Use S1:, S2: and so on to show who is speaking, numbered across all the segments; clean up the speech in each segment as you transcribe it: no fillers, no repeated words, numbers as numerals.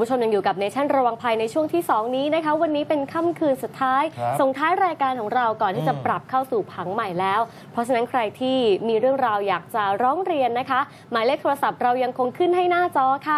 S1: ผู้ชมยังอยู่กับเนชั่นระวังภัยในช่วงที่2นี้นะคะวันนี้เป็นค่ำคืนสุดท้ายส่งท้ายรายการของเราก่อนที่จะปรับเข้าสู่ผังใหม่แล้วเพราะฉะนั้นใครที่มีเรื่องราวอยากจะร้องเรียนนะคะหมายเลขโทรศัพท์เรายังคงขึ้นให้หน้าจอค่ะ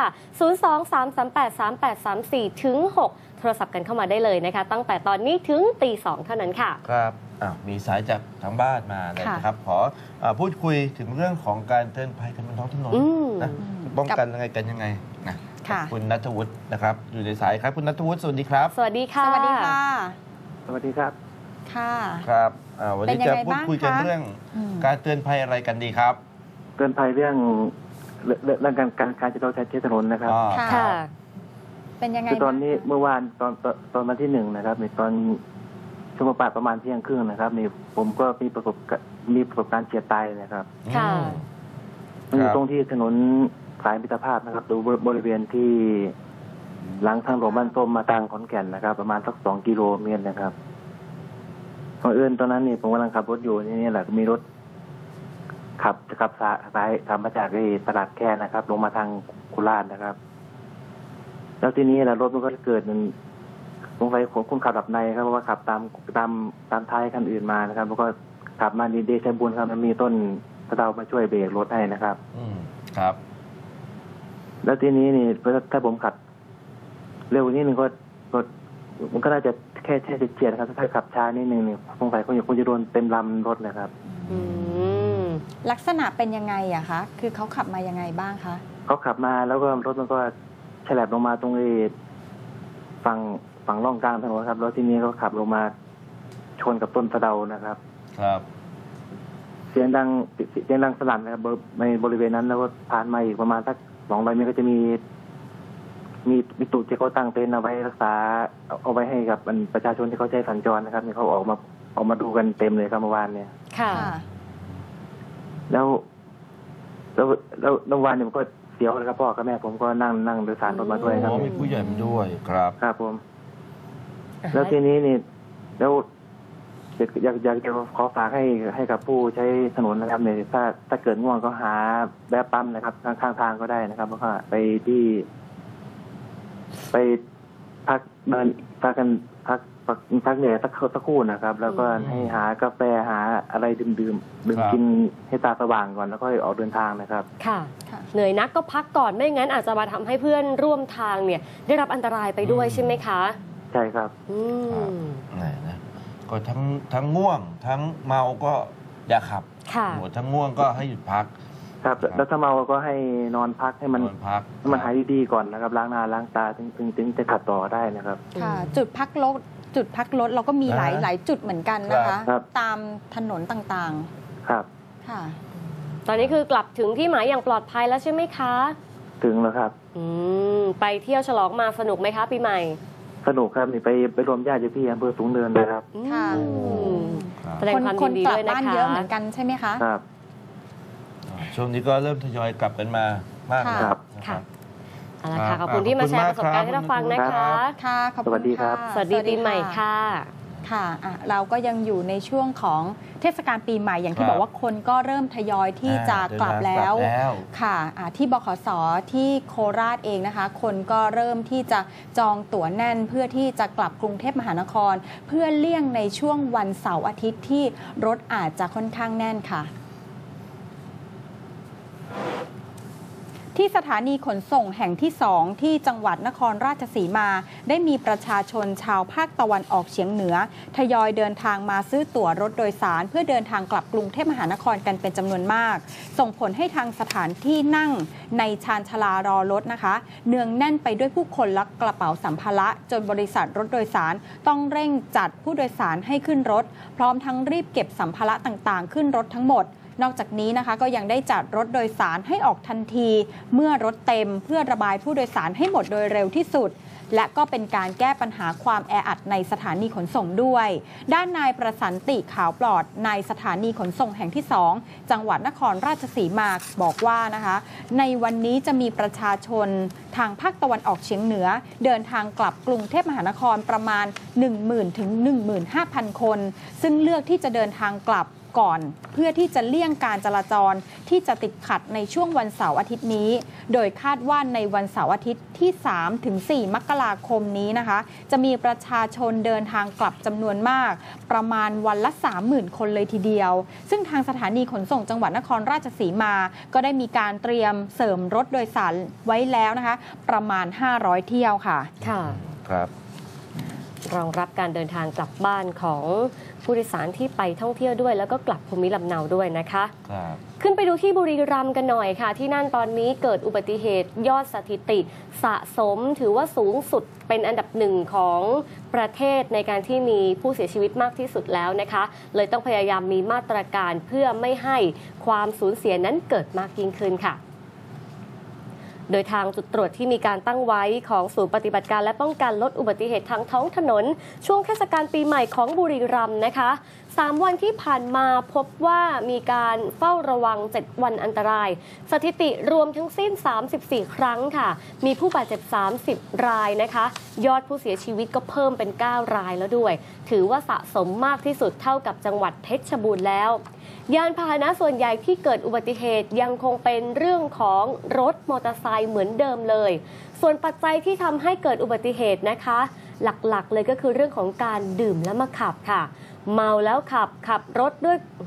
S1: 023383834 ถึง 6 โทรศัพท์กันเข้ามาได้เลยนะคะตั้งแต่ตอนนี้ถึงตี 2เท่านั้นค่ะ
S2: ครับมีสายจากทางบ้านมาเลยนะครับขอพูดคุยถึงเรื่องของการเตือนภัยกันบนท้องถนนนะป้องกันยังไงกันยังไงนะคุณณัฐวุฒินะครับอยู่ในสายครับคุณณัฐวุฒิสวัสดีครับ
S1: สวัสดีค่ะ
S3: สวัสดีค่ะ
S4: สวัสดีครับ
S3: ค่ะ
S2: ครับวันนี้จะพูดคุยกันเรื่องการเตือนภัยอะไรกันดีครับ
S4: เตือนภัยเรื่องการจะต้องใช้ถนนนะครับ
S3: ค่ะเป็นยังไง
S4: คือตอนนี้เมื่อวานตอนวันที่1นะครับในตอนช่วงประมาณเที่ยงครึ่งนะครับนี่ผมก็มีประสบการณ์เฉียดตายนะครับ
S1: ค่ะ
S4: มันอยู่ตรงที่ถนนสายมิตรภาพนะครับดูบริเวณที่หลังทางหลวงบ้านส้มมาทางขอนแก่นนะครับประมาณสัก2 กิโลเมตรนะครับบังเอิญตอนนั้นนี่ผมกำลังขับรถอยู่นี่แหละมีรถขับสายทำมาจากตลาดแค่นะครับลงมาทางโคราชนะครับแล้วทีนี้แหละรถมันก็เกิดมันสงสัยคนขับหลับในครับเพราะว่าขับตามท้ายคันอื่นมานะครับแล้วก็ขับมาดีเดชบุญครับมันมีต้นสะเดามาช่วยเบรกรถให้นะครับ
S2: ครับ
S4: แล้วทีนี้นี่ถ้าผมขับเร็วนิดนึงก็รถมันก็น่าจะแค่เฉียดนะครับถ้าขับช้านิดนึงเนี่ยสงสัยคนจะโดนเต็มลำรถนะครับ
S3: ลักษณะเป็นยังไงอะคะคือเขาขับมายังไงบ้างคะ
S4: เขาขับมาแล้วก็รถมันก็ฉลับลงมาตรงฝั่งร่องกลางถนนครับแล้วทีนี้เขาขับลงมาชนกับต้นสะเดานะครับ
S2: ครับ
S4: เสียงดังสนั่นนะครับในบริเวณนั้นแล้วก็ผ่านมาอีกประมาณสัก200 เมตรก็จะมีตุ่ที่เขาตั้งเต็นท์เอาไว้รักษาเอาไว้ให้กับประชาชนที่เขาใช้สัญจรนะครับนี่เขาออกมาดูกันเต็มเลยครับเมื่อวานเนี่ย
S1: ค่ะ
S4: แล้ววานเนี่ยมันก็เสียวเลยครับพ่อกับแม่ผมก็นั่งโดยสารรถมาด้วยครับ
S2: มีผู้ใหญ่มาด้วยครับ
S4: ครับผมแล้วทีนี้นี่แล้วอยากจะขอฝากให้กับผู้ใช้ถนนนะครับเนี่ยถ้าเกิดง่วงก็หาแวะปั๊มนะครับข้างทางก็ได้นะครับแล้วก็ไปพักเดินพักเหนื่อยสักครู่นะครับแล้วก็ให้หากาแฟหาอะไรดื่มกินให้ตาสว่างก่อนแล้วก็ออกเดินทางนะครับ
S1: ค่ะเหนื่อยนักก็พักก่อนไม่งั้นอาจจะมาทำให้เพื่อนร่วมทางเนี่ยได้รับอันตรายไปด้วยใช่ไหมคะ
S4: ใช่ครับ
S2: นะก็ทั้งง่วงทั้งเมาก็อย่าขับทั้งง่วงก็ให้หยุดพัก
S4: ครับแล้วถ้าเมาก็ให้นอนพักให้มันหายดีๆก่อนนะครับล้างหน้าล้างตาถึงจะขับต่อได้นะครับ
S3: ค่ะจุดพักรถเราก็มีหลายจุดเหมือนกันนะคะตามถนนต่าง
S4: ๆครับ
S3: ค่ะ
S1: ตอนนี้คือกลับถึงที่หมายอย่างปลอดภัยแล้วใช่ไหมคะ
S4: ถึงแล้วครับ
S1: ไปเที่ยวฉลองมาสนุกไหมคะปีใหม่
S4: สนุกครับนี่ไปรวมญาติอยู่ที่อำเภอสูงเนินนะครับ
S3: ค่ะ
S1: แสดงความยินดีด้วยนะคะ
S3: คนกลับบ้านเยอะเหมือนกันใช่ไหมคะ
S4: ครับ
S2: ช่วงนี้ก็เริ่มทยอยกลับกันมามาก
S4: ครับ
S1: ค่ะขอบคุณที่มาแชร์ประสบการณ์ให้เราฟังนะคะ
S3: ค่ะขอบคุณค่ะ
S1: สวัสดีปีใหม่ค่ะ
S3: ค่ะเราก็ยังอยู่ในช่วงของเทศกาลปีใหม่อย่างที่บอกว่าคนก็เริ่มทยอยที่จะกลับแล้วค่ะที่บขส.ที่โคราชเองนะคะคนก็เริ่มที่จะจองตั๋วแน่นเพื่อที่จะกลับกรุงเทพมหานครเพื่อเลี่ยงในช่วงวันเสาร์อาทิตย์ที่รถอาจจะค่อนข้างแน่นค่ะที่สถานีขนส่งแห่งที่2ที่จังหวัดนครราชสีมาได้มีประชาชนชาวภาคตะวันออกเฉียงเหนือทยอยเดินทางมาซื้อตั๋วรถโดยสารเพื่อเดินทางกลับกรุงเทพมหานครกันเป็นจำนวนมากส่งผลให้ทางสถานที่นั่งในชานชาลารอรถนะคะเนืองแน่นไปด้วยผู้คนและกระเป๋าสัมภาระจนบริษัทรถโดยสารต้องเร่งจัดผู้โดยสารให้ขึ้นรถพร้อมทั้งรีบเก็บสัมภาระต่างๆขึ้นรถทั้งหมดนอกจากนี้นะคะก็ยังได้จัดรถโดยสารให้ออกทันทีเมื่อรถเต็มเพื่อระบายผู้โดยสารให้หมดโดยเร็วที่สุดและก็เป็นการแก้ปัญหาความแออัดในสถานีขนส่งด้วยด้านนายประสันติขาวปลอดนายสถานีขนส่งแห่งที่2จังหวัดนครราชสีมาบอกว่านะคะในวันนี้จะมีประชาชนทางภาคตะวันออกเฉียงเหนือเดินทางกลับกรุงเทพมหานครประมาณ 10,000 ถึง 15,000 คนซึ่งเลือกที่จะเดินทางกลับก่อนเพื่อที่จะเลี่ยงการจราจรที่จะติดขัดในช่วงวันเสาร์อาทิตย์นี้โดยคาดว่าในวันเสาร์อาทิตย์ที่ 3-4 มกราคมนี้นะคะจะมีประชาชนเดินทางกลับจำนวนมากประมาณวันละ 30,000 คนเลยทีเดียวซึ่งทางสถานีขนส่งจังหวัดนครราชสีมาก็ได้มีการเตรียมเสริมรถโดยสารไว้แล้วนะคะประมาณ500 เที่ยวค่ะ
S1: ค่ะ
S2: ครับ
S1: รองรับการเดินทางกลับบ้านของผู้โดยสารที่ไปท่องเที่ยวด้วยแล้วก็กลับภูมิลำเนาด้วยนะคะขึ้นไปดูที่บุรีรัมย์กันหน่อยค่ะที่นั่นตอนนี้เกิดอุบัติเหตุยอดสถิติสะสมถือว่าสูงสุดเป็นอันดับหนึ่งของประเทศในการที่มีผู้เสียชีวิตมากที่สุดแล้วนะคะเลยต้องพยายามมีมาตรการเพื่อไม่ให้ความสูญเสียนั้นเกิดมากยิ่งขึ้นค่ะโดยทางจุดตรวจที่มีการตั้งไว้ของศูนย์ปฏิบัติการและป้องกันลดอุบัติเหตุทางท้องถนนช่วงเทศกาลปีใหม่ของบุรีรัมย์นะคะ3 วันที่ผ่านมาพบว่ามีการเฝ้าระวัง7 วันอันตรายสถิติรวมทั้งสิ้น34 ครั้งค่ะมีผู้บาดเจ็บ30 รายนะคะยอดผู้เสียชีวิตก็เพิ่มเป็น9 รายแล้วด้วยถือว่าสะสมมากที่สุดเท่ากับจังหวัดเพชรบูรณ์แล้วยานพาหนะส่วนใหญ่ที่เกิดอุบัติเหตุยังคงเป็นเรื่องของรถมอเตอร์ไซค์เหมือนเดิมเลยส่วนปัจจัยที่ทำให้เกิดอุบัติเหตุนะคะหลักๆเลยก็คือเรื่องของการดื่มแล้วมาขับค่ะเมาแล้วขับรถ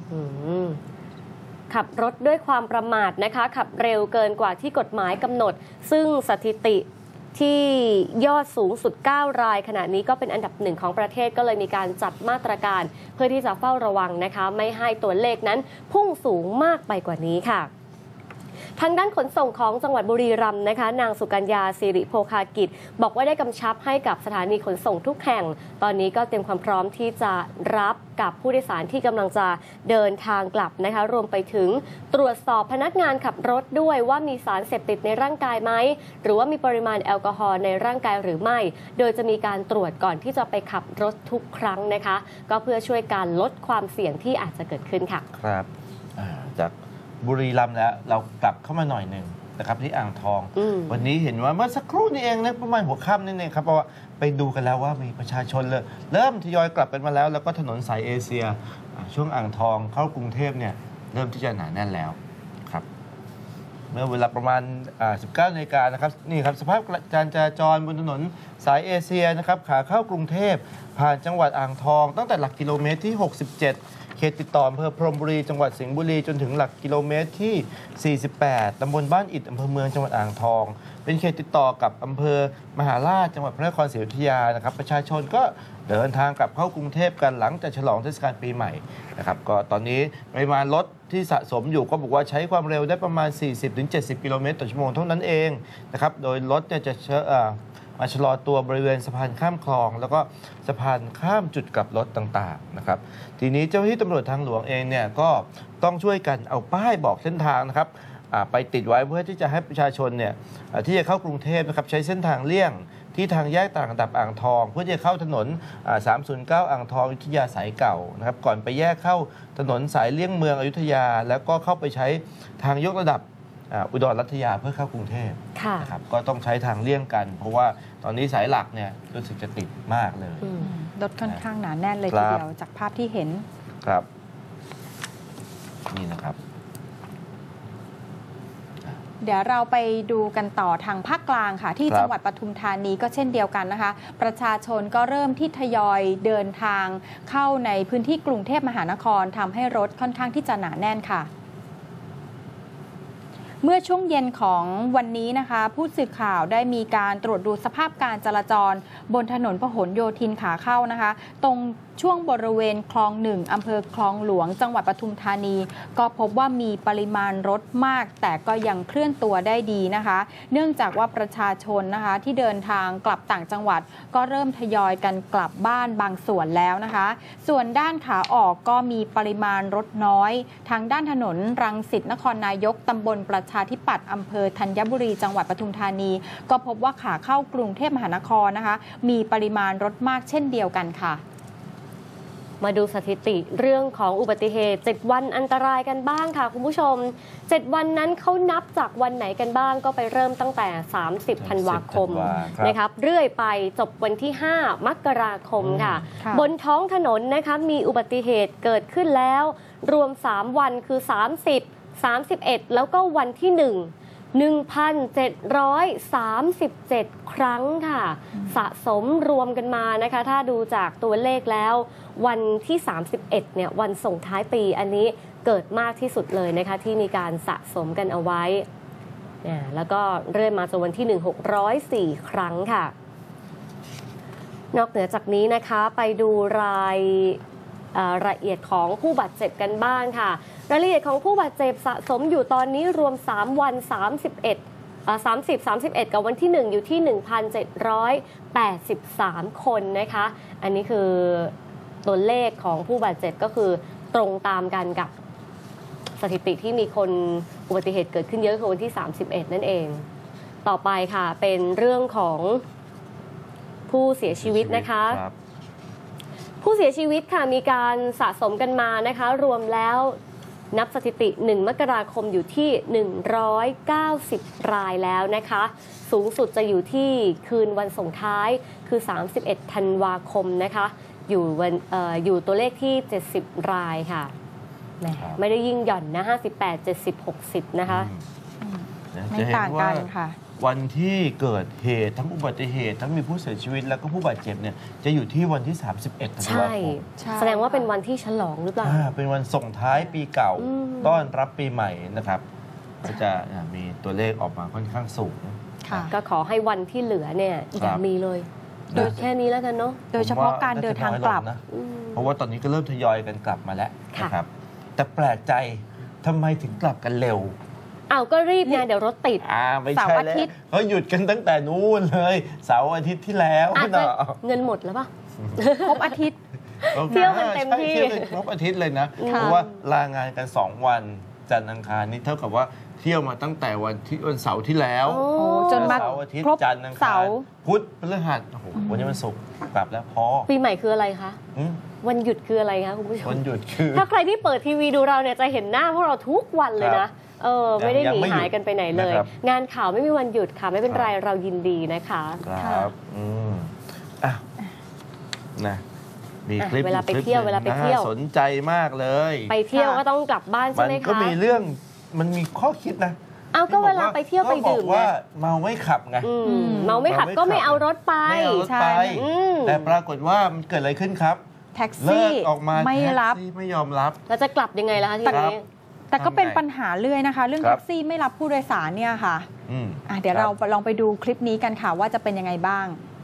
S1: ด้วยความประมาทนะคะขับเร็วเกินกว่าที่กฎหมายกำหนดซึ่งสถิติที่ยอดสูงสุด9 รายขณะนี้ก็เป็นอันดับ1ของประเทศก็เลยมีการจัดมาตรการเพื่อที่จะเฝ้าระวังนะคะไม่ให้ตัวเลขนั้นพุ่งสูงมากไปกว่านี้ค่ะทางด้านขนส่งของจังหวัดบุรีรัมย์นะคะนางสุกัญญาสิริโภคากิจบอกว่าได้กำชับให้กับสถานีขนส่งทุกแห่งตอนนี้ก็เตรียมความพร้อมที่จะรับกับผู้โดยสารที่กำลังจะเดินทางกลับนะคะรวมไปถึงตรวจสอบพนักงานขับรถด้วยว่ามีสารเสพติดในร่างกายไหมหรือว่ามีปริมาณแอลกอฮอล์ในร่างกายหรือไม่โดยจะมีการตรวจก่อนที่จะไปขับรถทุกครั้งนะคะก็เพื่อช่วยการลดความเสี่ยงที่อาจจะเกิดขึ้นค่ะ
S2: ครับจากบุรีรัมย์แล้วเรากลับเข้ามาหน่อยหนึ่งนะครับที่อ่างทองวันนี้เห็นว่าเมื่อสักครู่นี้เองนะประมาณหัวค่ำนี่เองครับเพราะว่าไปดูกันแล้วว่ามีประชาชนเริ่มทยอยกลับกันมาแล้วแล้วก็ถนนสายเอเชียช่วงอ่างทองเข้ากรุงเทพเนี่ยเริ่มที่จะหนาแน่นแล้วครับเมื่อเวลาประมาณ19 นาฬิกานะครับนี่ครับสภาพการจราจรบนถนนสายเอเชียนะครับขาเข้ากรุงเทพผ่านจังหวัดอ่างทองตั้งแต่หลักกิโลเมตรที่67เขตติดต่ออำเภอพรหมบุรีจังหวัดสิงห์บุรีจนถึงหลักกิโลเมตรที่48ตำบลบ้านอิฐอำเภอเมืองจังหวัดอ่างทองเป็นเขตติดต่อกับอำเภอมหาราชจังหวัดพระนครศรีอยุธยานะครับประชาชนก็เดินทางกลับเข้ากรุงเทพกันหลังจากฉลองเทศกาลปีใหม่นะครับก็ตอนนี้ปริมาณรถที่สะสมอยู่ก็บอกว่าใช้ความเร็วได้ประมาณ 40-70 กิโลเมตรต่อชั่วโมงเท่านั้นเองนะครับโดยรถจะมาชะลอตัวบริเวณสะพานข้ามคลองแล้วก็สะพานข้ามจุดกลับรถต่างๆนะครับทีนี้เจ้าหน้าที่ตำรวจทางหลวงเองเนี่ยก็ต้องช่วยกันเอาป้ายบอกเส้นทางนะครับไปติดไว้เพื่อที่จะให้ประชาชนเนี่ยที่จะเข้ากรุงเทพนะครับใช้เส้นทางเลี่ยงที่ทางแยกต่างระดับอ่างทองเพื่อจะเข้าถนน309อ่างทองอยุธยาสายเก่านะครับก่อนไปแยกเข้าถนนสายเลี่ยงเมืองอยุธยาแล้วก็เข้าไปใช้ทางยกระดับอุดรรัตยาเพื่อเข้ากรุงเทพนะครับก็ต้องใช้ทางเลี่ยงกันเพราะว่าตอนนี้สายหลักเนี่ยรู้สึกจะติดมากเลย
S3: รถค่อนข้างหนาแน่นเลยทีเดียวจากภาพที่เห็น
S2: ครับนี่นะครับ
S3: เดี๋ยวเราไปดูกันต่อทางภาคกลางค่ะที่จังหวัดปทุมธานีก็เช่นเดียวกันนะคะประชาชนก็เริ่มที่ทยอยเดินทางเข้าในพื้นที่กรุงเทพมหานครทำให้รถค่อนข้างที่จะหนาแน่นค่ะเมื่อช่วงเย็นของวันนี้นะคะผู้สื่อข่าวได้มีการตรวจดูสภาพการจราจรบนถนนพหลโยธินขาเข้านะคะตรงช่วงบริเวณคลอง1อำเภอคลองหลวงจังหวัดปทุมธานีก็พบว่ามีปริมาณรถมากแต่ก็ยังเคลื่อนตัวได้ดีนะคะเนื่องจากว่าประชาชนนะคะที่เดินทางกลับต่างจังหวัดก็เริ่มทยอยกันกลับบ้านบางส่วนแล้วนะคะส่วนด้านขาออกก็มีปริมาณรถน้อยทางด้านถนนรังสิตนครนายกตำบลประชาธิปัตย์อำเภอธัญบุรีจังหวัดปทุมธานีก็พบว่าขาเข้ากรุงเทพมหานครนะคะมีปริมาณรถมากเช่นเดียวกันค่ะ
S1: มาดูสถิติเรื่องของอุบัติเหตุ7 วันอันตรายกันบ้างค่ะคุณผู้ชม7 วันนั้นเขานับจากวันไหนกันบ้างก็ไปเริ่มตั้งแต่30 ธันวาคมนะครับเรื่อยไปจบวันที่5 มกราคมค่ะบนท้องถนนนะคะมีอุบัติเหตุเกิดขึ้นแล้วรวม3วันคือ30 31แล้วก็วันที่1,737 ครั้งค่ะสะสมรวมกันมานะคะถ้าดูจากตัวเลขแล้ววันที่31เนี่ยวันส่งท้ายปีอันนี้เกิดมากที่สุดเลยนะคะที่มีการสะสมกันเอาไว้แล้วก็เรื่อยมาจนวันที่604 ครั้งค่ะนอกเหนือจากนี้นะคะไปดูรายละเอียดของผู้บาดเจ็บกันบ้างค่ะรายละเอียดของผู้บาดเจ็บสะสมอยู่ตอนนี้รวม3วัน30 กับวันที่1อยู่ที่ 1,783 คนนะคะอันนี้คือตัวเลขของผู้บาดเจ็บก็คือตรงตามกันกับสถิติที่มีคนอุบัติเหตุเกิดขึ้นเยอะคือวันที่31นั่นเองต่อไปค่ะเป็นเรื่องของผู้เสียชีวิตนะคะผู้เสียชีวิตค่ะมีการสะสมกันมานะคะรวมแล้วนับสถิติ1 มกราคมอยู่ที่190 รายแล้วนะคะสูงสุดจะอยู่ที่คืนวันส่งท้ายคือ31 ธันวาคมนะคะอยู่ตัวเลขที่70 รายค่ะไม่ได้ยิ่งหย่อนนะ58 70 60นะคะ
S3: ไม่ต่างกันค่ะ
S2: วันที่เกิดเหตุทั้งอุบัติเหตุทั้งมีผู้เสียชีวิตแล้วก็ผู้บาดเจ็บเนี่ยจะอยู่ที่วันที่31 ธันวาคม
S1: แสดงว่าเป็นวันที่ฉลองหรือเปล่า
S2: เป็นวันส่งท้ายปีเก่าต้อนรับปีใหม่นะครับก็จะมีตัวเลขออกมาค่อนข้างสูง
S1: ก็ขอให้วันที่เหลือเนี่ยอย่ามีเลยโดยแค่นี้แล้วกันเนาะ
S3: โดยเฉพาะการเดินทางกลับ
S2: นะเพราะว่าตอนนี้ก็เริ่มทยอยกันกลับมาแล้วนะครับแต่แปลกใจทำไมถึงกลับกันเร็ว
S1: ก็รีบไงเดี๋ยวรถติด
S2: ไม่ใช่แล้วเขาหยุดกันตั้งแต่นู้นเลยเสาร์อาทิตย์ที่แล้ว
S1: เงินหมดแล้วป่ะ
S3: ครบอาทิตย์
S1: เที่ยวกันเต็มที่
S2: ครบอาทิตย์เลยนะเพราะว่าลางานกัน2 วันจันทร์อังคารนี่เท่ากับว่าเที่ยวมาตั้งแต่วันเสาร์ที่แล้ว
S3: จนมา
S2: เสาร์อาทิตย์จันทร์อังคารพุธพฤหัสวันนี้วันศุกร์กลับแล้วพอ
S1: ปีใหม่คืออะไรคะวันหยุดคืออะไรคะคุณผู้ชม
S2: วันหยุดคือ
S1: ถ้าใครที่เปิดทีวีดูเราเนี่ยจะเห็นหน้าพวกเราทุกวันเลยนะไม่ได้หนีหายกันไปไหนเลยงานข่าวไม่มีวันหยุดค่ะไม่เป็นไรเรายินดีนะคะ
S2: ครับนะมีคลิป
S1: เวลาไปเที่ยว
S2: สนใจมากเลย
S1: ไปเที่ยวก็ต้องกลับบ้านใช่ไหมคะ
S2: มันก็มีเรื่องมันมีข้อคิดนะ
S1: ก็เวลาไปเที่ยวไปดื่ม
S2: ว่าเมาไม่ขับไง
S1: เมาไม่ขับก็ไม่เอารถไป
S2: ใช่แต่ปรากฏว่ามันเกิดอะไรขึ้นครับ
S3: แท็กซี่
S2: ออกมา
S3: ไม่รับ
S2: ไม่ยอมรับ
S1: แล้วจะกลับยังไงล่ะคะทีนี้
S3: แต่ก็เป็นปัญหาเรื่อยนะคะเรื่องแท็กซี่ไม่รับผู้โดยสารเนี่ยค่ะเดี๋ยวเราลองไปดูคลิปนี้กันค่ะว่าจะเป็นยังไงบ้าง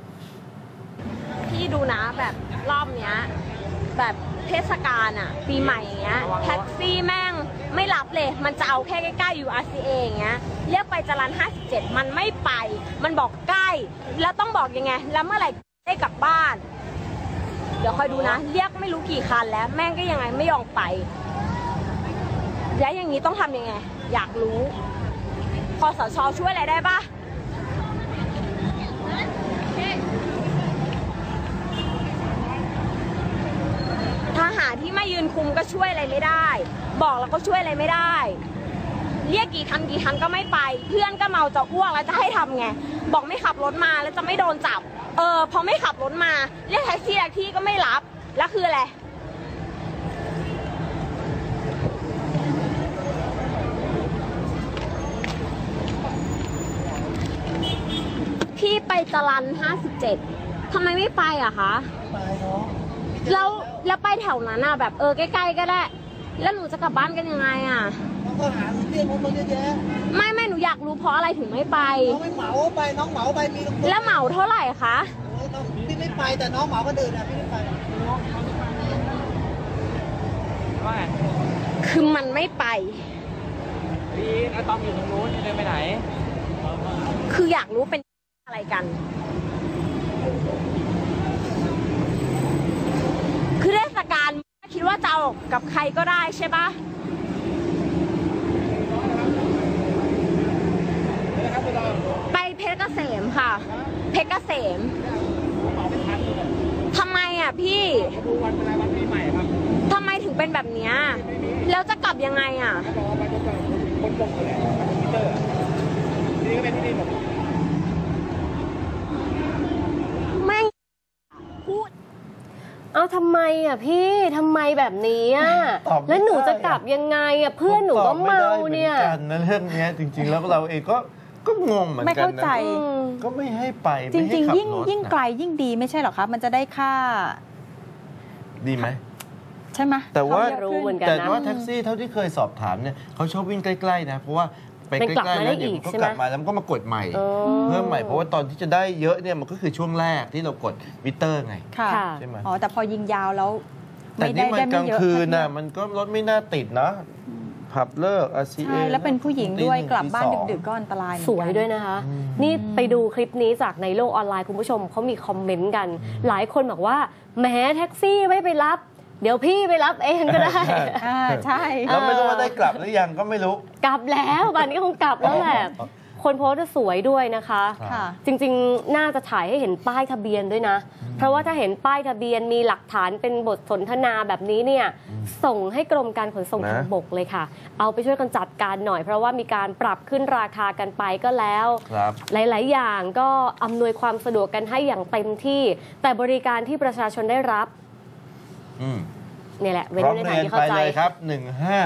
S5: พี่ดูนะแบบรอบเนี้ยแบบเทศกาลปีใหม่อย่างเงี้ยแท็กซี่แม่งไม่รับเลยมันจะเอาแค่ใกล้ๆ URCA อย่างเงี้ยเรียกไปจรัญ57มันไม่ไปมันบอกใกล้แล้วต้องบอกยังไงแล้วเมื่อไหร่ได้กลับบ้านเดี๋ยวคอยดูนะเรียกไม่รู้กี่คันแล้วแม่งก็ยังไงไม่ยอมไปแล้วอย่างนี้ต้องทำยังไงอยากรู้คสช.ช่วยอะไรได้ปะทหารที่ไม่ยืนคุมก็ช่วยอะไรไม่ได้บอกแล้วก็ช่วยอะไรไม่ได้เรียกกี่คันก็ไม่ไปเพื่อนก็เมาจะอ้วกแล้วจะให้ทำไงบอกไม่ขับรถมาแล้วจะไม่โดนจับพอไม่ขับรถมาเรียกแท็กซี่ที่ก็ไม่รับแล้วคืออะไรพี่ไปจรัญ57ทำไมไม่ไปอะคะไปเนาะแล้วไปแถวนั้นแบบใกล้ๆก็ได้แล้วหนูจะกลับบ้านกันยังไง
S6: ก็หาเตี้ยรถเยอะแยะ
S5: ไม่หนูอยากรู้เพราะอะไรถึงไม่ไป
S6: น้องไม่เหมาไปน้องเหมาไปมี
S5: แล้วเหมาเท่าไหร่คะ
S6: พี่ไม่ไปแต่น้องเหมาก็เดินพี่ไม่ไป
S5: คือมันไม่ไป
S6: พี่อะตอมอยู่ตรงนู้นเดินไปไหน
S5: คืออยากรู้เป็นอะไรกันคือเทศกาลคิดว่าจะเอากับใครก็ได้ใช่ปะไปเพชรเกษมค่ะเพชรเกษมทำไมพี่ทำไมถึงเป็นแบบนี้แล้วจะกลับยังไง
S1: พเอาทำไมอ่ะพี่ทำไมแบบนี้อ่ะ
S2: ตอบไม่ได้
S1: แล้วหนูจะกลับยังไงอ่ะเพื่อนหนูก็เมาเนี่ย
S2: ผมตอบไม่ได้เหมือนกันนะเรื่องเนี้ยจริง ๆ แล้วเราเองก็งงเหมือนกันนะ
S3: ไม่เข้าใจ
S2: ก็ไม่ให้ไป
S3: จ
S2: ไม่ให้
S3: ริง
S2: ขับ
S3: ๆ ยิ่ง
S2: รถ
S3: ยิ่งไกลยิ่งดีไม่ใช่หรอคะมันจะได้ค่า
S2: ดีไหม
S3: ใช่ไหม
S2: แต่ว่า
S1: เขารู้เหมือนกัน
S2: แต่
S1: นะ
S2: ว่าแท็กซี่เท่าที่เคยสอบถามเนี่ยเขาชอบวิ่งใกล้ๆนะเพราะว่าไป
S1: เป็น
S2: ใก
S1: กลับ
S2: ล้ๆ
S1: มา
S2: แล้
S1: ได้
S2: วเดี๋ยว
S1: อีก
S2: มันก็
S1: ใช่ไหม
S2: กลับมาแล้วมันก็มากดใหม่
S1: อ๋อ
S2: เพิ่มใหม่เพราะว่าตอนที่จะได้เยอะเนี่ยมันก็คือช่วงแรกที่เรากดมิเตอร์ไง
S3: ค่ะ
S1: ค่ะ
S2: ใช่ไหม
S3: อ๋อแต่พอยิงยาวแล้ว
S2: แต่
S3: ไม่ได้
S2: นี่มัน
S3: ได้
S2: ก
S3: ไม่
S2: ลาง
S3: เยอะ
S2: คืน
S3: เท่า
S2: น่ะ
S3: ที่
S2: มันก็รถไม่น่าติดนะผับเลิก RCA
S3: ใช่แล้วเป็นผู้หญิงด้วย
S2: ตี
S3: กลับบ้าน
S2: ตีสอง
S3: ดึกๆก็อันตรายเหมือน
S1: ส
S3: กัน
S1: วยด้วยนะคะ
S2: อืม
S1: นี่ไปดูคลิปนี้จากในโลกออนไลน์คุณผู้ชมเขามีคอมเมนต์กัน หลายคนบอกว่าแหมแท็กซี่ไม่ไปรับ เดี๋ยวพี่ไปรับเองก็ได้
S3: ใช่
S2: แล้วไม่รู้ว่าได้กลับหรือยังก็ไม่รู้
S1: กลับแล้วบันนี้คงกลับแล้วแหละ คนโพสต์จะสวยด้วยนะคะ
S3: ค่ะ
S1: จริงๆ น่าจะถ่ายให้เห็นป้ายทะเบียนด้วยนะ เพราะว่าถ้าเห็นป้ายทะเบียนมีหลักฐานเป็นบทสนทนาแบบนี้เนี่ยส่งให้กรมการขนส่ง
S2: นะ
S1: ทางบกเลยค่ะ เอาไปช่วยกันจัดการหน่อย เพราะว่ามีการปรับขึ้นราคากันไปก็แล้ว
S2: ครับ
S1: หลาย ๆ อย่างก็อำนวยความสะดวกกันให้อย่างเต็มที่ แต่บริการที่ประชาชนได้รับ
S2: อืม
S1: เนี่ยแหละเว้น
S2: ร้อง
S1: ในทา
S2: เรี
S1: ง
S2: ยน
S1: ที่
S2: ไป
S1: เข้าใจ
S2: เลยครับ
S1: ค่ะ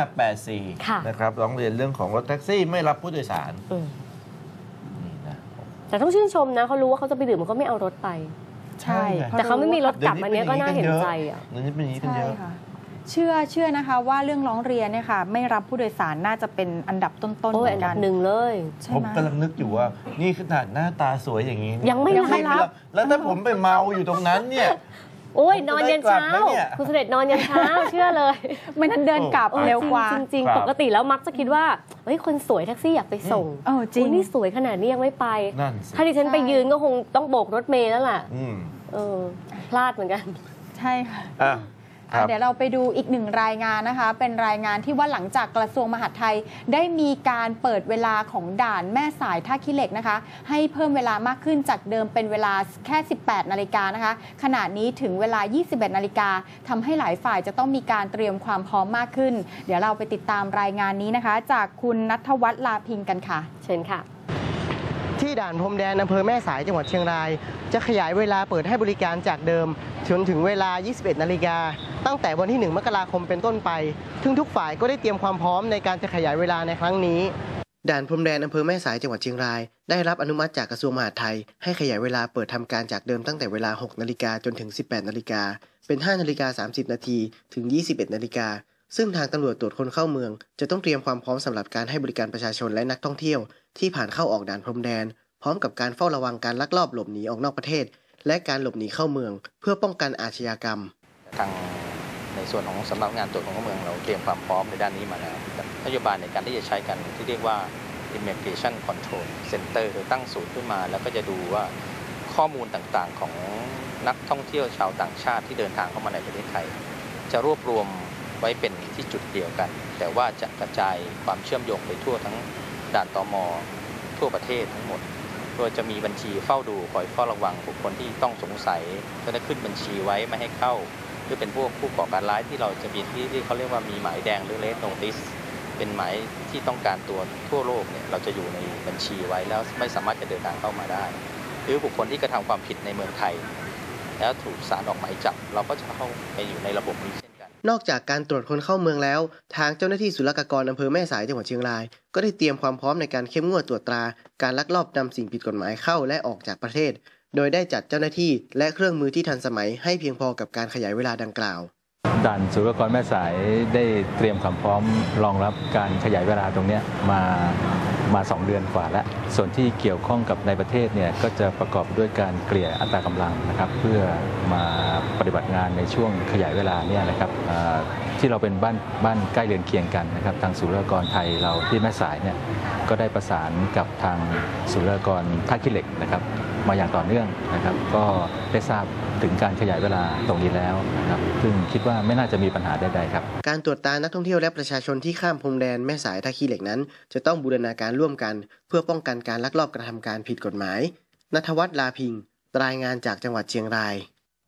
S2: 1584นะครับร้องเรียนเรื่องของรถแท็กซี่ไม่รับผู้โดยสาร
S1: อืม
S2: นี่นะ
S1: แต่ต้องชื่นชมนะเขารู้ว่าเขาจะไปดื่มมันก็ไม่เอารถไป
S3: ใช่
S1: แต่เขาไม่มีรถกลับมาเนี้ยก็น่าเห็นใจอ่ะ
S2: เดี๋ยวนี้เป็นอย่างนี้กัน
S3: ใช่
S2: เยอะ
S3: ค่ะ เชื่อนะคะว่าเรื่องร้องเรียนเนี่ยค่ะ ไม่รับผู้โดยสารน่าจะเป็นอันดับต้นๆ
S1: โอ้
S3: เห
S1: ย
S3: มื
S1: อั
S3: อน น
S1: ดั
S3: กับ น
S1: หนึ่งเลย
S3: ใช่
S2: ผม
S3: ไหม
S2: กำลังนึกอยู่ว่า นี่ขนาดหน้าตาสวยอย่างนี้
S1: ยังไม่รับ
S2: แล้วถ้าผมไปเมาอยู่ตรงนั้นเนี่ย
S1: โอ้ยนอนยันเช้า
S2: ผมจะได้กลับไหมเนี่ย
S1: คุณเสด็จนอนยันเช้า เชื่อเลย
S3: ไม่นั้นเดินกลับ
S2: โอ้
S3: เร็วกว่า
S1: จริง
S2: ครับ
S1: ๆปกติแล้วมักจะคิดว่าเฮ้ยคนสวยแท็กซี่อยากไปส่ง
S3: จริง
S1: โอ้ยนี่สวยขนาดนี้ยังไม่ไป
S2: นั่นสิ
S1: ถ้าดิฉันไป
S3: ใช่
S1: ยืนก็คงต้องโบกรถเมล์แล้วล่ะ
S2: อืม
S1: เออพลาดเหมือนกัน
S3: ใช่ค่ะ
S2: อ่ะครับ
S3: เดี๋ยวเราไปดูอีกหนึ่งรายงานนะคะ เป็นรายงานที่ว่าหลังจากกระทรวงมหาดไทย ได้มีการเปิดเวลาของด่านแม่สายท่าขี้เหล็กนะคะ ให้เพิ่มเวลามากขึ้นจากเดิมเป็นเวลาแค่ 18 นาฬิกานะคะ ขณะนี้ถึงเวลา 21 นาฬิกาทำให้หลายฝ่ายจะต้องมีการเตรียมความพร้อมมากขึ้น เดี๋ยวเราไปติดตามรายงานนี้นะคะ จากคุณณัฐวัฒน์ลาพิงกันค่ะ
S1: เชิญค่ะ
S7: ที่ด่านพรมแดนอำเภอแม่สายจังหวัดเชียงราย จะขยายเวลาเปิดให้บริการจากเดิมจนถึงเวลา 21 นาฬิกาตั้งแต่วันที่ 1 มกราคมเป็นต้นไปซึ่งทุกฝ่ายก็ได้เตรียมความพร้อมในการจะขยายเวลาในครั้งนี้ด่านพรมแดนอำเภอแม่สายจังหวัดเชียงรายได้รับอนุมัติจากกระทรวงมหาดไทยให้ขยายเวลาเปิดทำการจากเดิมตั้งแต่เวลา 6 นาฬิกาจนถึง 18 นาฬิกาเป็น 5 นาฬิกา 30 นาทีถึง 21 นาฬิกาซึ่งทางตำรวจตรวจคนเข้าเมืองจะต้องเตรียมความพร้อมสำหรับการให้บริการประชาชนและนักท่องเที่ยวที่ผ่านเข้าออกด่านพรมแดนพร้อมกับการเฝ้าระวังการลักลอบหลบหนีออกนอกประเทศและการหลบหนีเข้าเมืองเพื่อป้องกันอาชญากรรม
S8: ทางในส่วนของสำนักงานตรวจคนเข้าเมืองเราเตรียมความพร้อมในด้านนี้มาแล้วนโยบายในการที่จะใช้กันที่เรียกว่า Immigration Control Center โดยตั้งศูนย์ขึ้นมาแล้วก็จะดูว่าข้อมูลต่างๆของนักท่องเที่ยวชาวต่างชาติที่เดินทางเข้ามาในประเทศไทย จะรวบรวมไว้เป็นที่จุดเดียวกัน แต่ว่าจะกระจายความเชื่อมโยงไปทั่วทั้งด่านตม.ทั่วประเทศทั้งหมดโดยจะมีบัญชีเฝ้าดูคอยเฝ้าระวังบุคคลที่ต้องสงสัยก็ได้ขึ้นบัญชีไว้ไม่ให้เข้าหรือเป็นพวกผู้ก่อการร้ายที่เราจะมีที่เขาเรียกว่ามีหมายแดงหรือ Red Notice เป็นหมายที่ต้องการตัวทั่วโลกเนี่ยเราจะอยู่ในบัญชีไว้แล้วไม่สามารถจะเดินทางเข้ามาได้หรือบุคคลที่กระทำความผิดในเมืองไทยแล้วถูกศาลออกหมายจับเราก็จะเข้าไปอยู่ในระบบนี้เช่นกัน
S7: นอกจากการตรวจคนเข้าเมืองแล้วทางเจ้าหน้าที่ศุลกากรอำเภอแม่สายจังหวัดเชียงรายก็ได้เตรียมความพร้อมในการเข้มงวดตรวจตราการลักลอบนำสิ่งผิดกฎหมายเข้าและออกจากประเทศโดยได้จัดเจ้าหน้าที่และเครื่องมือที่ทันสมัยให้เพียงพอกับการขยายเวลาดังกล่าว
S9: ด่านศุลกากรแม่สายได้เตรียมความพร้อมรองรับการขยายเวลาตรงนี้มา2 เดือนกว่าแล้วส่วนที่เกี่ยวข้องกับในประเทศเนี่ยก็จะประกอบด้วยการเกลี่ยอัตรากำลังนะครับเพื่อมาปฏิบัติงานในช่วงขยายเวลาเนี่ยนะครับที่เราเป็นบ้านใกล้เรือนเคียงกันนะครับทางศุลกากรไทยเราที่แม่สายเนี่ยก็ได้ประสานกับทางศุลกากรท่าขี้เหล็กนะครับมาอย่างต่อเนื่องนะครับก็ได้ทราบถึงการขยายเวลาตรงนี้แล้วนะครับซึ่งคิดว่าไม่น่าจะมีปัญหาใดๆครับ
S7: การตรวจตานักท่องเที่ยวและประชาชนที่ข้ามพรมแดนแม่สายท่าขี้เหล็กนั้นจะต้องบูรณาการร่วมกันเพื่อป้องกันการลักลอบกระทำการผิดกฎหมายณัฐวัฒน์ลาพิงรายงานจากจังหวัดเชียงราย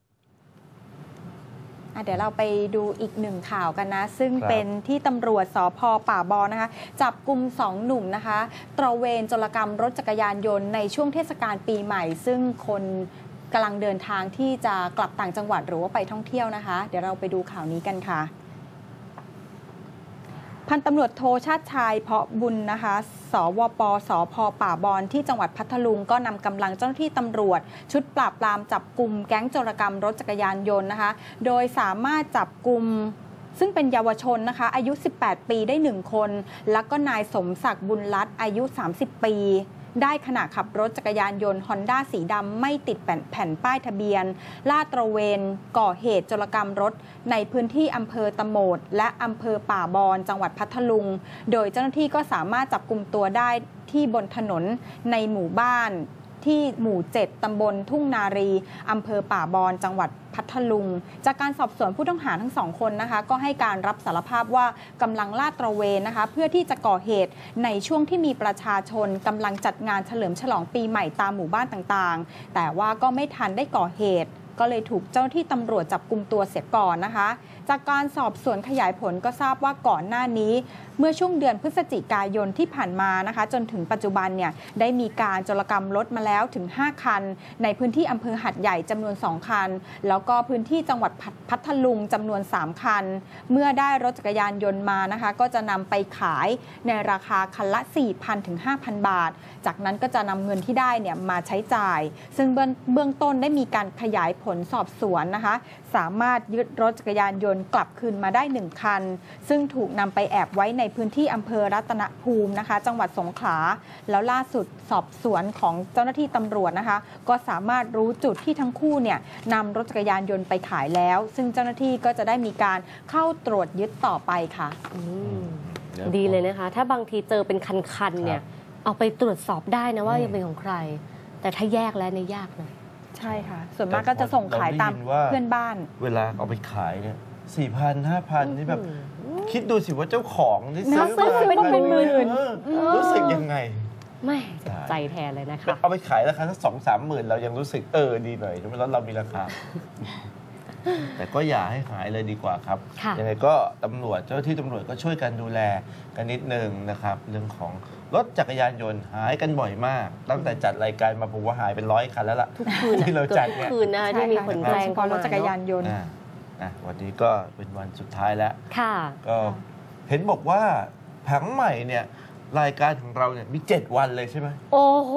S3: เดี๋ยวเราไปดูอีกหนึ่งข่าวกันนะซึ่ง
S2: ครับ
S3: เป็นที่ตำรวจสภ.ป่าบอนนะคะจับกุม2 หนุ่มนะคะตระเวนโจรกรรมรถจักรยานยนต์ในช่วงเทศกาลปีใหม่ซึ่งคนกำลังเดินทางที่จะกลับต่างจังหวัดหรือว่าไปท่องเที่ยวนะคะเดี๋ยวเราไปดูข่าวนี้กันค่ะพันตำรวจโทชาติชายเพาะบุญนะคะสวปสพป่าบอนที่จังหวัดพัทลุงก็นำกำลังเจ้าหน้าที่ตำรวจชุดปราบปรามจับกลุ่มแก๊งโจรกรรมรถจักรยานยนต์นะคะโดยสามารถจับกลุ่มซึ่งเป็นเยาวชนนะคะอายุ 18 ปีได้1คนแล้วก็นายสมศักดิ์บุญรัตน์อายุ 30 ปีได้ขณะขับรถจักรยานยนต์ฮอนด้าสีดำไม่ติดแผ่นป้ายทะเบียนลาดตระเวนก่อเหตุโจรกรรมรถในพื้นที่อำเภอตะโหมดและอำเภอป่าบอนจังหวัดพัทลุงโดยเจ้าหน้าที่ก็สามารถจับกุมตัวได้ที่บนถนนในหมู่บ้านที่หมู่ 7 ตำบลทุ่งนารีอำเภอป่าบอนจังหวัดพัทลุงจากการสอบสวนผู้ต้องหาทั้งสองคนนะคะก็ให้การรับสารภาพว่ากำลังลาดตระเวนนะคะเพื่อที่จะก่อเหตุในช่วงที่มีประชาชนกำลังจัดงานเฉลิมฉลองปีใหม่ตามหมู่บ้านต่างๆแต่ว่าก็ไม่ทันได้ก่อเหตุก็เลยถูกเจ้าหน้าที่ตำรวจจับกุมตัวเสียก่อนนะคะจากการสอบสวนขยายผลก็ทราบว่าก่อนหน้านี้เมื่อช่วงเดือนพฤศจิกายนที่ผ่านมานะคะจนถึงปัจจุบันเนี่ยได้มีการโจรกรรมรถมาแล้วถึง5คันในพื้นที่อำเภอหัดใหญ่จำนวน2คันแล้วก็พื้นที่จังหวัดพัทลุงจำนวน3คันเมื่อได้รถจักรยานยนต์มานะคะก็จะนำไปขายในราคาคันละ 4,000 ถึง 5,000 บาทจากนั้นก็จะนำเงินที่ได้เนี่ยมาใช้จ่ายซึ่งเบื้องต้นได้มีการขยายผลสอบสวนนะคะสามารถยึดรถจักรยานยนต์กลับคืนมาได้1คันซึ่งถูกนำไปแอบไว้ในพื้นที่อำเภอรัตนภูมินะคะจังหวัดสงขลาแล้วล่าสุดสอบสวนของเจ้าหน้าที่ตำรวจนะคะก็สามารถรู้จุดที่ทั้งคู่เนี่ยนำรถจักรยานยนต์ไปขายแล้วซึ่งเจ้าหน้าที่ก็จะได้มีการเข้าตรวจยึดต่อไปค่ะ
S1: ดีเลยนะคะถ้าบางทีเจอเป็นคันๆเนี่ยเอาไปตรวจสอบได้นะว่ายังเป็นของใครแต่ถ้าแยกแล้วเนี่ยยากนะ
S3: ใช่ค่ะส่วนมากก็จะส่งขายตามเพื่อนบ้าน
S2: เวลาเอาไปขายเนี่ย 4,000 5,000 นี่แบบคิดดูสิว่าเจ้าของที่ซื้อมา
S3: เป็นหมื่น
S2: รู้สึกยังไง
S1: ไม่ใจแทนเลยนะคะ
S2: เอาไปขายราคาสัก 2-3 หมื่นเรายังรู้สึกดีหน่อยเพราะรถเรามีราคาแต่ก็อย่าให้หายเลยดีกว่าครับยังไงก็ตำรวจเจ้าที่ตำรวจก็ช่วยกันดูแลกันนิดนึงนะครับเรื่องของรถจักรยานยนต์หายกันบ่อยมากตั้งแต่จัดรายการมาผมว่าหายเป็น100 คันแล้วล่ะ
S1: ทุกคืน
S2: ที่เราจัดเนี่ย
S1: ทุกคืนนะที่มีคนแจ้ง
S3: รถจักรยานยนต์
S2: วันนี้ก็เป็นวันสุดท้ายแล้วก็เห็นบอกว่าผังใหม่เนี่ยรายการของเราเนี่ยมี7 วันเลยใช่ไหม
S1: โอ้โห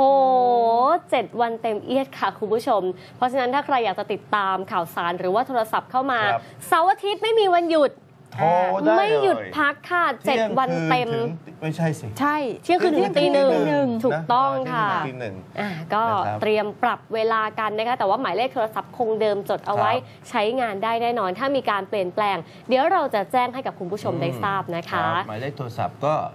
S1: 7 วันเต็มเอียดค่ะคุณผู้ชมเพราะฉะนั้นถ้าใครอยากจะติดตามข่าวสารหรือว่าโทรศัพท์เข้ามาเสาร์อาทิตย์ไม่มีวันหยุดไม่หยุดพักค่ะ7 วันเต็ม
S2: ไม่ใช่สิ
S3: ใช่
S1: เที่ยงคืนถึงตี 1ถูกต้องค่ะก็เตรียมปรับเวลากันนะคะแต่ว่าหมายเลขโทรศัพท์คงเดิมจดเอาไว้ใช้งานได้แน่นอนถ้ามีการเปลี่ยนแปลงเดี๋ยวเราจะแจ้งให้กับคุณผู้ชมได้ทราบนะคะ
S2: หมายเลขโทรศัพท์ก็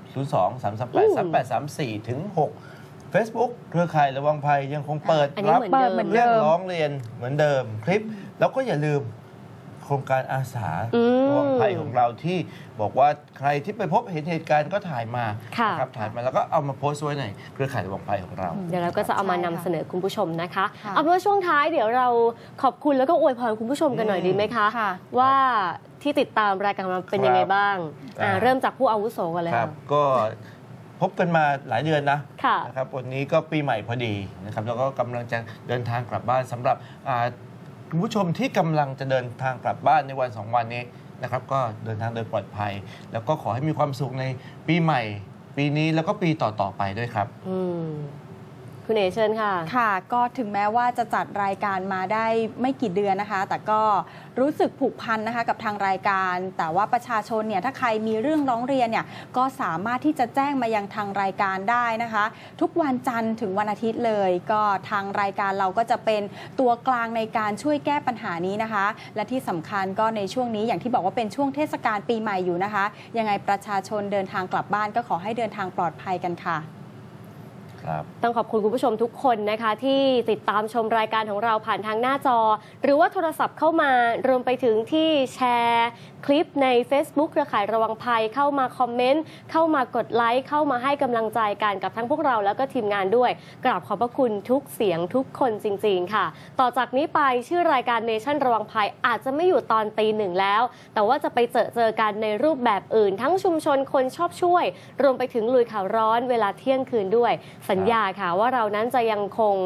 S2: 02-338-3834 ถึง 6 Facebook เครือข่ายระวังภัยยังคงเปิดรับเรื่องร้องเรียนเหมือนเดิมคลิปแล้วก็อย่าลืมโครงการอาสาระวังภัยของเราที่บอกว่าใครที่ไปพบเห็นเหตุการณ์ก็ถ่ายมาครับถ่ายมาแล้วก็เอามาโพสต์ไว้ในเครือข่ายระวังภัยของเรา
S1: เดี๋ยวเราก็จะเอามานำเสนอคุณผู้ชมนะคะเอาเป็นว่าช่วงท้ายเดี๋ยวเราขอบคุณแล้วก็อวยพรคุณผู้ชมกันหน่อยดีไหมคะว่าที่ติดตามรายการมาเป็นยังไงบ้างเริ่มจากผู้อาวุโสกันเลย
S2: ครับก็พบกันมาหลายเดือนนะครับวันนี้ก็ปีใหม่พอดีนะครับแล้วก็กำลังจะเดินทางกลับบ้านสำหรับคุณผู้ชมที่กำลังจะเดินทางกลับบ้านในวัน2 วันนี้นะครับก็เดินทางโดยปลอดภัยแล้วก็ขอให้มีความสุขในปีใหม่ปีนี้แล้วก็ปีต่อๆไปด้วยครับ
S1: คุณเอเชิญค่ะ
S3: ค่ะก็ถึงแม้ว่าจะจัดรายการมาได้ไม่กี่เดือนนะคะแต่ก็รู้สึกผูกพันนะคะกับทางรายการแต่ว่าประชาชนเนี่ยถ้าใครมีเรื่องร้องเรียนเนี่ยก็สามารถที่จะแจ้งมายังทางรายการได้นะคะทุกวันจันทร์ถึงวันอาทิตย์เลยก็ทางรายการเราก็จะเป็นตัวกลางในการช่วยแก้ปัญหานี้นะคะและที่สำคัญก็ในช่วงนี้อย่างที่บอกว่าเป็นช่วงเทศกาลปีใหม่อยู่นะคะยังไงประชาชนเดินทางกลับบ้านก็ขอให้เดินทางปลอดภัยกันค่ะ
S1: ต้องขอบคุณคุณผู้ชมทุกคนนะคะที่ติดตามชมรายการของเราผ่านทางหน้าจอหรือว่าโทรศัพท์เข้ามารวมไปถึงที่แชร์คลิปใน Facebook เครือข่ายระวังภัยเข้ามาคอมเมนต์เข้ามากดไลค์เข้ามาให้กำลังใจกันกับทั้งพวกเราแล้วก็ทีมงานด้วยกราบขอบพระคุณทุกเสียงทุกคนจริงๆค่ะต่อจากนี้ไปชื่อรายการเนชั่นระวังภัยอาจจะไม่อยู่ตอนตี 1แล้วแต่ว่าจะไปเจอกันในรูปแบบอื่นทั้งชุมชนคนชอบช่วยรวมไปถึงลุยข่าวร้อนเวลาเที่ยงคืนด้วยสัญญาค่ะว่าเรานั้นจะยังคง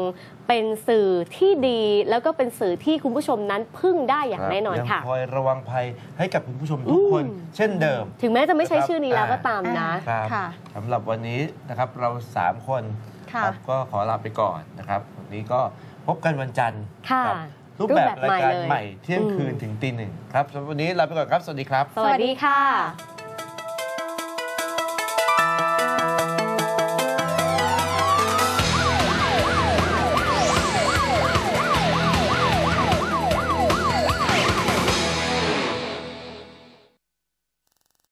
S1: เป็นสื่อที่ดีแล้วก็เป็นสื่อที่คุณผู้ชมนั้นพึ่งได้อย่างแน่นอนค่ะ
S2: ยังคอยระวังภัยให้กับคุณผู้ชมทุกคนเช่นเดิม
S1: ถึงแม้จะไม่ใช้ชื่อนี้แล้วก็ตามนะครับ
S2: สำหรับวันนี้นะครับเรา3 คนครับก็ขอลาไปก่อนนะครับวันนี้ก็พบกันวันจันทร์
S1: ค่ะ
S2: ครับรูปแบบรายการ
S1: รูปแบบใหม่เลย
S2: ใหม่เที่ยงคืนถึงตี 1ครับสำหรับวันนี้ลาไปก่อนครับสวัสดีครับ
S1: สวัสดีค่ะ